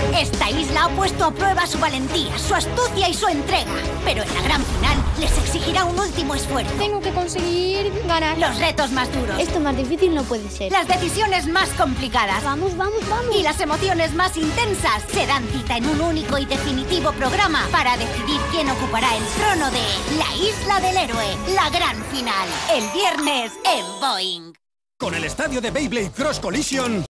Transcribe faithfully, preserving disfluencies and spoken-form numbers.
Esta isla ha puesto a prueba su valentía, su astucia y su entrega. Pero en la gran final les exigirá un último esfuerzo. Tengo que conseguir ganar. Los retos más duros. Esto más difícil no puede ser. Las decisiones más complicadas. Vamos, vamos, vamos. Y las emociones más intensas se dan cita en un único y definitivo programa para decidir quién ocupará el trono de la Isla del Héroe, la gran final. El viernes en Boing. Con el estadio de Beyblade Cross Collision